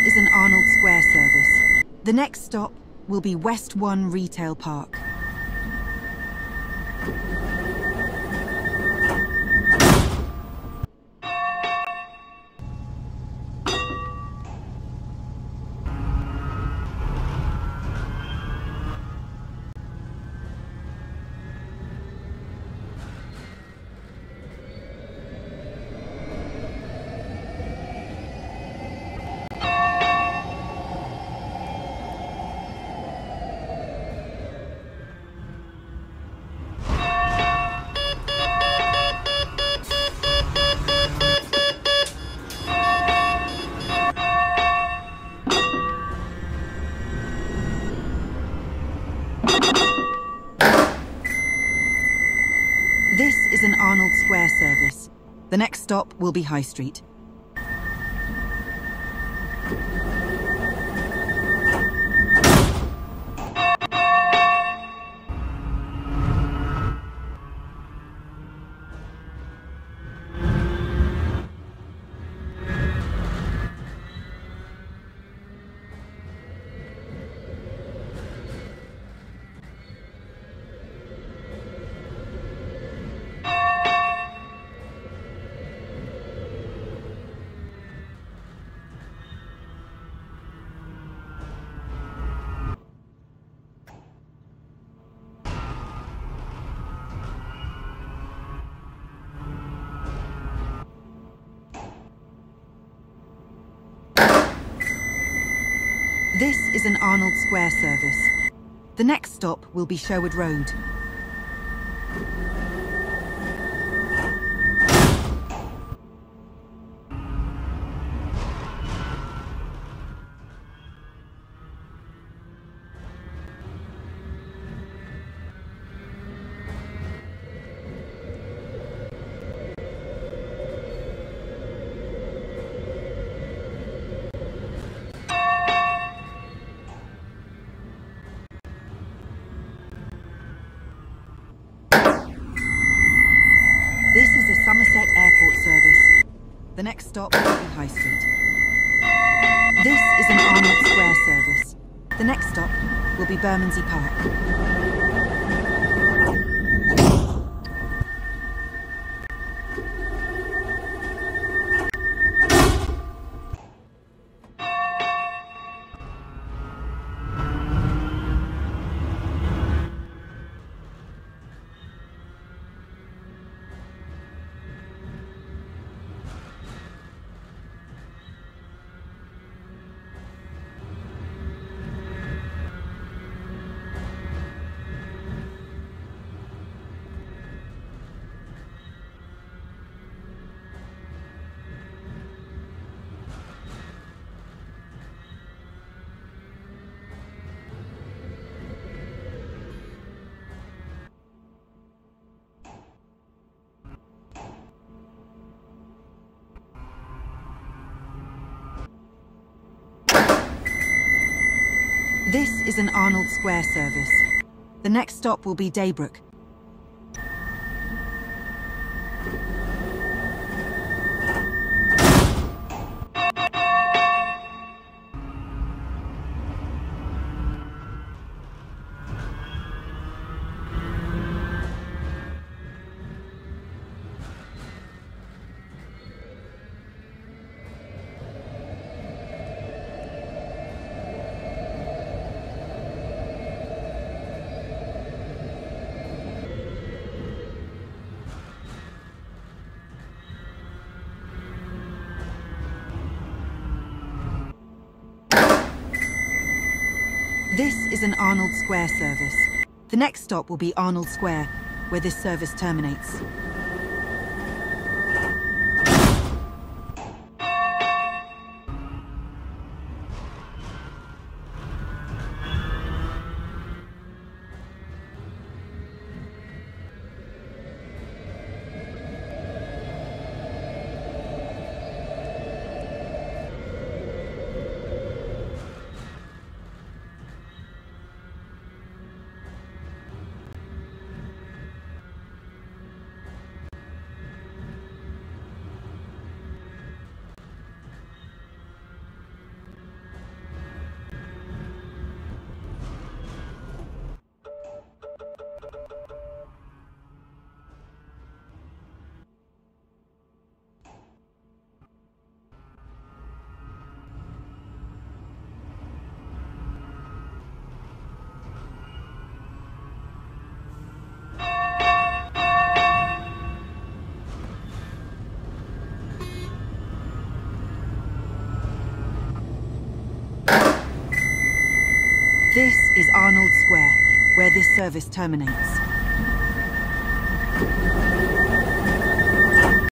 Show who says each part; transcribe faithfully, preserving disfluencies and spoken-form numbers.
Speaker 1: is an Arnold Square service. The next stop will be West One Retail Park. This is an Arnold Square service. The next stop will be High Street. This is an Arnold Square service. The next stop will be Sherwood Road. This is a Somerset Airport service. The next stop will be High Street. This is an Arnold Square service. The next stop will be Bermondsey Park. This is an Arnold Square service. The next stop will be Daybrook. This is an Arnold Square service. The next stop will be Arnold Square, where this service terminates. This is Arnold Square, where this service terminates.